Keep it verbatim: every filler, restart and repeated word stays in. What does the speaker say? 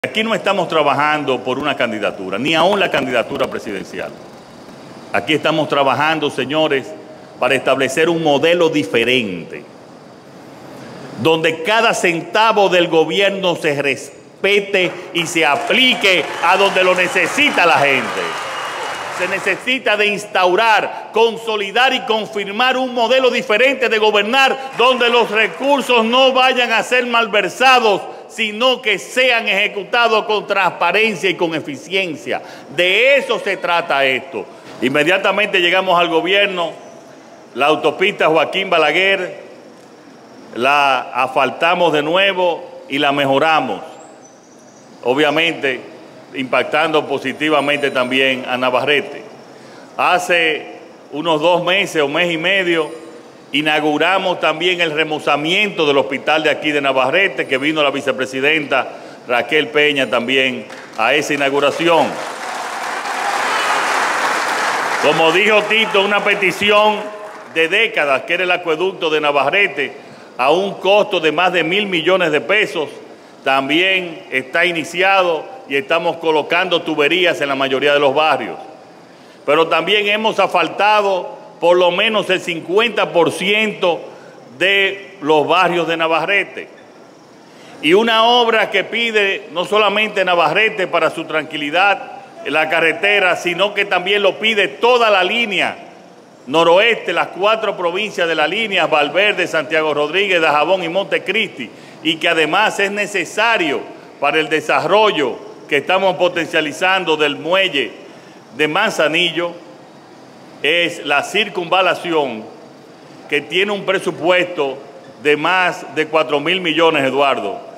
Aquí no estamos trabajando por una candidatura, ni aún la candidatura presidencial. Aquí estamos trabajando, señores, para establecer un modelo diferente, donde cada centavo del gobierno se respete y se aplique a donde lo necesita la gente. Se necesita de instaurar, consolidar y confirmar un modelo diferente de gobernar, donde los recursos no vayan a ser malversados, sino que sean ejecutados con transparencia y con eficiencia. De eso se trata esto. Inmediatamente llegamos al gobierno, la autopista Joaquín Balaguer la asfaltamos de nuevo y la mejoramos, obviamente impactando positivamente también a Navarrete. Hace unos dos meses o mes y medio inauguramos también el remozamiento del hospital de aquí de Navarrete, que vino la vicepresidenta Raquel Peña también a esa inauguración. Como dijo Tito, una petición de décadas, que era el acueducto de Navarrete, a un costo de más de mil millones de pesos, también está iniciado y estamos colocando tuberías en la mayoría de los barrios. Pero también hemos asfaltado por lo menos el cincuenta por ciento de los barrios de Navarrete. Y una obra que pide no solamente Navarrete para su tranquilidad en la carretera, sino que también lo pide toda la línea noroeste, las cuatro provincias de la línea, Valverde, Santiago Rodríguez, Dajabón y Montecristi, y que además es necesario para el desarrollo que estamos potencializando del muelle de Manzanillo, es la circunvalación, que tiene un presupuesto de más de cuatro mil millones, Eduardo.